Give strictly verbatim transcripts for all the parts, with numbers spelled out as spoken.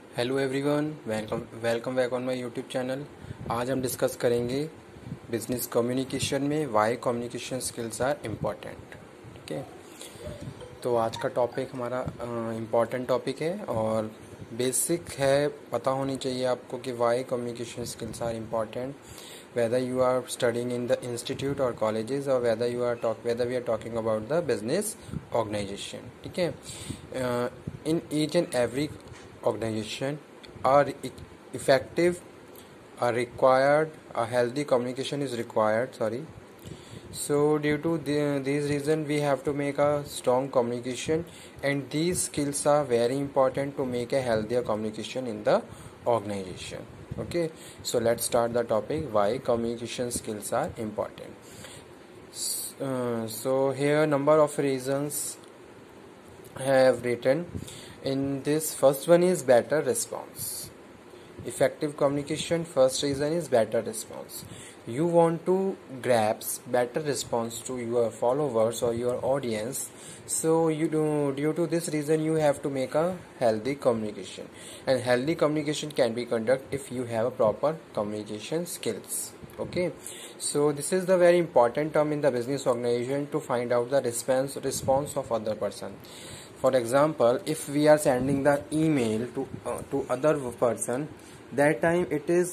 Hello everyone, welcome welcome back on my YouTube channel. आज हम discuss करेंगे business communication में why communication skills are important. ठीक है, तो आज का टॉपिक हमारा इम्पॉर्टेंट टॉपिक है और बेसिक है, पता होनी चाहिए आपको कि why communication skills are important whether you are studying in the institute or colleges or whether you are talk whether we are talking about the business organization. ठीक है, in each and every organization are effective are required, a healthy communication is required, sorry. So due to the, these reason we have to make a strong communication, and these skills are very important to make a healthier communication in the organization. Okay, so let's start the topic why communication skills are important. Uh, so here number of reasons have written in this. First one is better response. Effective communication, first reason is better response. You want to grasp better response to your followers or your audience, so you do due to this reason you have to make a healthy communication, and healthy communication can be conducted if you have a proper communication skills. Okay, so this is the very important term in the business organization to find out the response response of other person. For example, if we are sending the email to uh, to other person, that time it is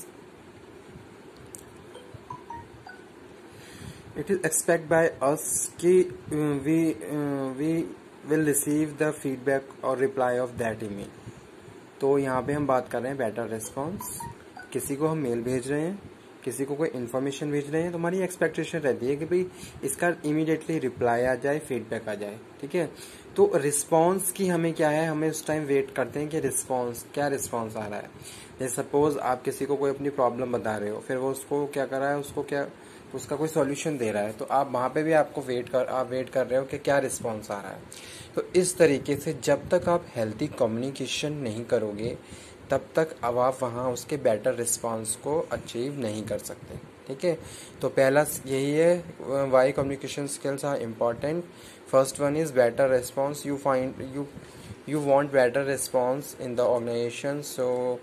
it is expect by us कि uh, we uh, we will receive the feedback or reply of that email. तो यहाँ पे हम बात कर रहे हैं better response. किसी को हम मेल भेज रहे हैं, किसी को कोई इन्फॉर्मेशन भेज रहे हैं, तो हमारी एक्सपेक्टेशन रहती है कि भाई इसका इमीडिएटली रिप्लाई आ जाए, फीडबैक आ जाए। ठीक है, तो रिस्पॉन्स की हमें क्या है, हमें उस टाइम वेट करते हैं कि रिस्पॉन्स क्या रिस्पॉन्स आ रहा है। जैसे सपोज आप किसी को कोई अपनी प्रॉब्लम बता रहे हो, फिर वो उसको क्या कर रहा है, उसको क्या उसका कोई सॉल्यूशन दे रहा है, तो आप वहाँ पे भी आपको वेट कर आप वेट कर रहे हो कि क्या रिस्पॉन्स आ रहा है। तो इस तरीके से जब तक आप हेल्थी कम्युनिकेशन नहीं करोगे तब तक अब आप वहाँ उसके बेटर रिस्पॉन्स को अचीव नहीं कर सकते। ठीक है, तो पहला यही है why communication skills are important. First one is better response. You find you you want better response in the organisation, so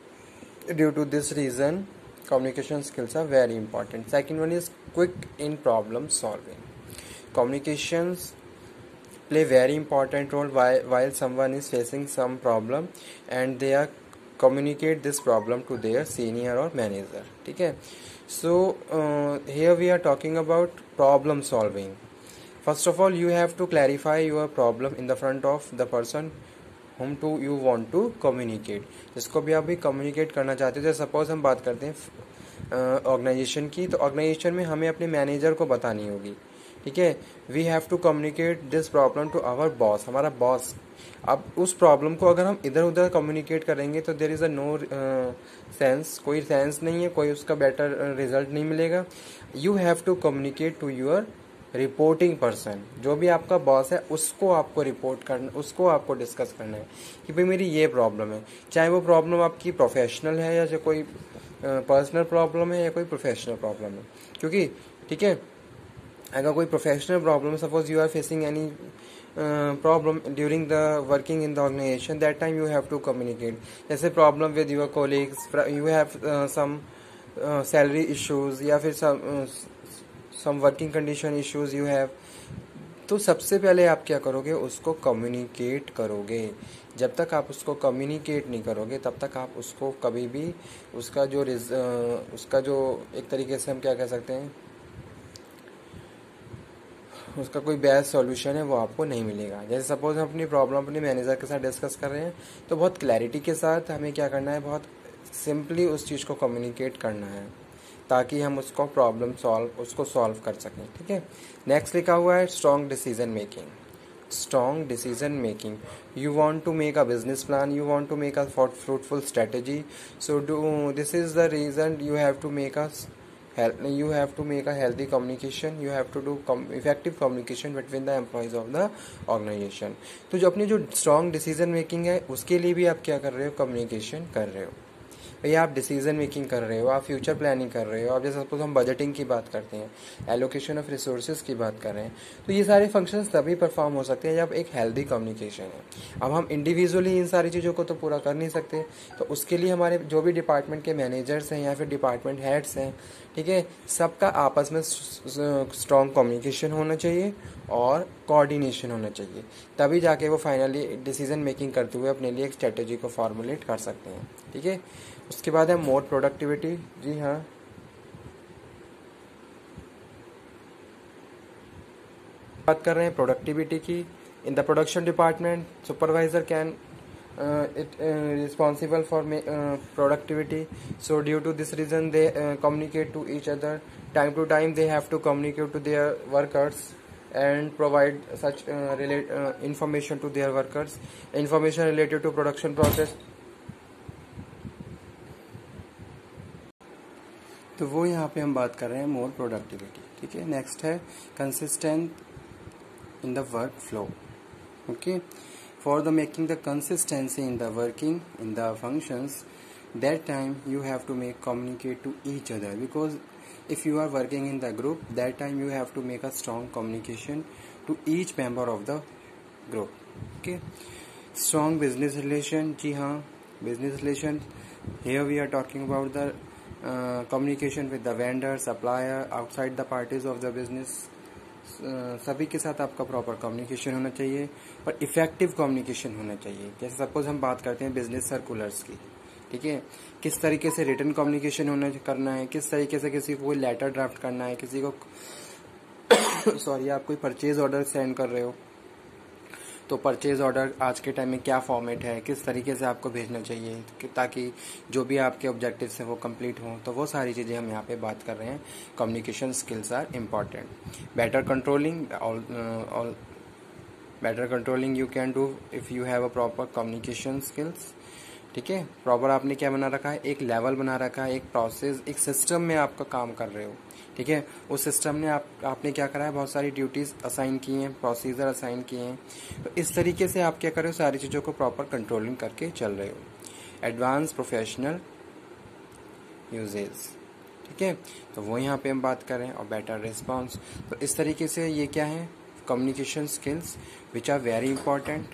due to this reason communication skills are very important. Second one is quick in problem solving. Communications play very important role while, while someone is facing some problem and they are communicate this problem to their senior or manager. ठीक है, so uh, here we are talking about problem solving. First of all, you have to clarify your problem in the front of the person whom to you want to communicate. जिसको भी आप भी communicate करना चाहते हो, जैसे suppose हम बात करते हैं ऑर्गेनाइजेशन की, तो ऑर्गेनाइजेशन में हमें अपने मैनेजर को बतानी होगी। ठीक है, we have to communicate this problem to our boss, हमारा बॉस। अब उस प्रॉब्लम को अगर हम इधर उधर कम्युनिकेट करेंगे तो there is a no sense, कोई सेंस नहीं है, कोई उसका बेटर रिजल्ट नहीं मिलेगा। You have to communicate to your reporting person, जो भी आपका बॉस है उसको आपको रिपोर्ट करना, उसको आपको डिस्कस करना है कि भाई मेरी ये प्रॉब्लम है। चाहे वो प्रॉब्लम आपकी प्रोफेशनल है या जो कोई पर्सनल प्रॉब्लम है या कोई प्रोफेशनल प्रॉब्लम है, क्योंकि ठीक है, अगर कोई professional problem, suppose you are facing any problem during the working in the organisation, that time you have to communicate. जैसे problem with your colleagues, you have some salary issues या फिर some some working condition issues you have, तो सबसे पहले आप क्या करोगे, उसको कम्युनिकेट करोगे। जब तक आप उसको कम्युनिकेट नहीं करोगे तब तक आप उसको कभी भी उसका जो रिज उसका जो एक तरीके से हम क्या कह सकते हैं, उसका कोई बेस्ट सॉल्यूशन है वो आपको नहीं मिलेगा। जैसे सपोज हम अपनी प्रॉब्लम अपने मैनेजर के साथ डिस्कस कर रहे हैं, तो बहुत क्लैरिटी के साथ हमें क्या करना है, बहुत सिंपली उस चीज़ को कम्युनिकेट करना है ताकि हम उसको प्रॉब्लम सॉल्व उसको सॉल्व कर सकें। ठीक है, नेक्स्ट लिखा हुआ है strong decision making. Strong decision making, you want to make a business plan, you want to make a fruitful strategy, so do this is the reason you have to make a you have to make a healthy communication, you have to do com- effective communication between the employees of the organization. तो जो अपनी जो strong decision making है उसके लिए भी आप क्या कर रहे हो, communication कर रहे हो। भाई आप डिसीजन मेकिंग कर रहे हो, आप फ्यूचर प्लानिंग कर रहे हो, आप जैसे सपोज हम बजटिंग की बात करते हैं, एलोकेशन ऑफ रिसोर्सेज की बात कर रहे हैं, तो ये सारे फंक्शंस तभी परफॉर्म हो सकते हैं जब एक हेल्दी कम्युनिकेशन है। अब हम इंडिविजुअली इन सारी चीज़ों को तो पूरा कर नहीं सकते, तो उसके लिए हमारे जो भी डिपार्टमेंट के मैनेजर्स हैं या फिर डिपार्टमेंट हेड्स हैं, ठीक है, सबका आपस में स्ट्रॉन्ग कम्युनिकेशन होना चाहिए और कोऑर्डिनेशन होना चाहिए, तभी जाके वो फाइनली डिसीजन मेकिंग करते हुए अपने लिए एक स्ट्रेटेजी को फॉर्मुलेट कर सकते हैं। ठीक है, उसके बाद है मोर प्रोडक्टिविटी। जी हाँ, बात कर रहे हैं प्रोडक्टिविटी की। In the production department supervisor can it uh, responsible for uh, productivity, so due to this reason they uh, communicate to each other. Time to time they have to communicate to their workers and provide such uh, relate uh, information to their workers, information related to production process. तो वो यहाँ पे हम बात कर रहे हैं more productivity. ठीक है, नेक्स्ट है consistent in the workflow. Okay, for the making the consistency in the working in the functions, that time you have to make communicate to each other, because if you are working in the group, that time you have to make a strong communication to each member of the group. Okay, strong business relation. जी हाँ, business relation, here we are talking about the uh, communication with the vendor, supplier, outside the parties of the business. सभी के साथ आपका proper communication होना चाहिए और effective communication होना चाहिए। जैसे सपोज हम बात करते हैं बिजनेस सर्कुलर्स की, ठीक है, किस तरीके से रिटन कम्युनिकेशन होना करना है, किस तरीके से किसी को कोई लेटर ड्राफ्ट करना है, किसी को सॉरी आप कोई परचेज ऑर्डर सेंड कर रहे हो तो परचेज ऑर्डर आज के टाइम में क्या फॉर्मेट है, किस तरीके से आपको भेजना चाहिए ताकि जो भी आपके ऑब्जेक्टिव्स हैं वो कंप्लीट हों। तो वो सारी चीज़ें हम यहाँ पे बात कर रहे हैं। Communication skills are important. Better controlling all better controlling you can do if you have a proper communication skills. ठीक है, प्रॉपर आपने क्या बना रखा है, एक लेवल बना रखा है, एक प्रोसेस, एक सिस्टम में आपका काम कर रहे हो। ठीक है, उस सिस्टम ने आप आपने क्या करा है, बहुत सारी ड्यूटीज असाइन की हैं, प्रोसीजर असाइन किए हैं, तो इस तरीके से आप क्या कर रहे हो, सारी चीज़ों को प्रॉपर कंट्रोलिंग करके चल रहे हो। एडवांस प्रोफेशनल यूजेज, ठीक है, तो वो यहाँ पे हम बात कर रहे हैं। और बेटर रिस्पॉन्स, तो इस तरीके से ये क्या है, communication skills which are very important.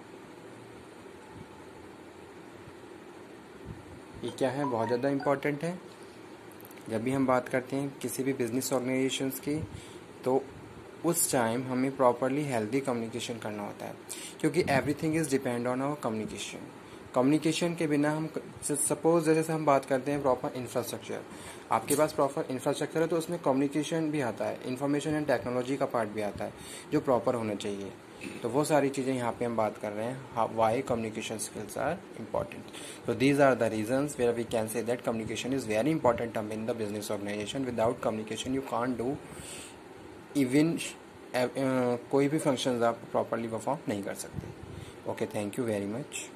ये क्या है, बहुत ज़्यादा इम्पॉर्टेंट है। जब भी हम बात करते हैं किसी भी बिजनेस ऑर्गेनाइजेशंस की, तो उस टाइम हमें प्रॉपरली हेल्दी कम्युनिकेशन करना होता है, क्योंकि everything is depend on our communication. Communication के बिना हम, सपोज जैसे हम बात करते हैं प्रॉपर इंफ्रास्ट्रक्चर, आपके पास प्रॉपर इंफ्रास्ट्रक्चर है तो उसमें कम्युनिकेशन भी आता है, इंफॉर्मेशन एंड टेक्नोलॉजी का पार्ट भी आता है जो प्रॉपर होना चाहिए। तो वो सारी चीज़ें यहाँ पे हम बात कर रहे हैं, why communication skills are important. तो these are the reasons where we can say that communication is very important term in the business organisation. Without communication you can't do even कोई भी फंक्शंस आप प्रॉपरली परफॉर्म नहीं कर सकते। Okay, thank you very much.